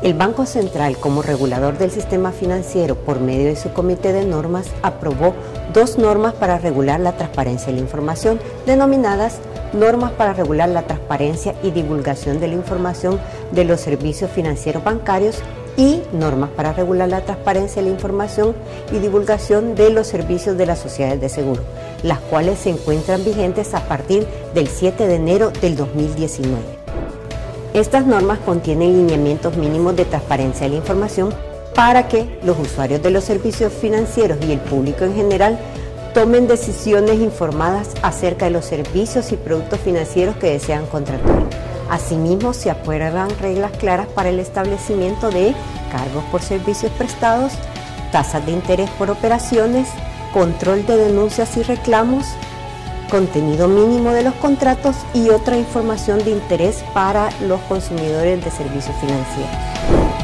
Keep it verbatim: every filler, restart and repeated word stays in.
El Banco Central, como regulador del sistema financiero por medio de su comité de normas, aprobó dos normas para regular la transparencia de la información, denominadas Normas para regular la transparencia y divulgación de la información de los servicios financieros bancarios y Normas para regular la transparencia de la información y divulgación de los servicios de las sociedades de seguro, las cuales se encuentran vigentes a partir del siete de enero del dos mil diecinueve. Estas normas contienen lineamientos mínimos de transparencia de la información para que los usuarios de los servicios financieros y el público en general tomen decisiones informadas acerca de los servicios y productos financieros que desean contratar. Asimismo, se aprueban reglas claras para el establecimiento de cargos por servicios prestados, tasas de interés por operaciones, control de denuncias y reclamos, contenido mínimo de los contratos y otra información de interés para los consumidores de servicios financieros.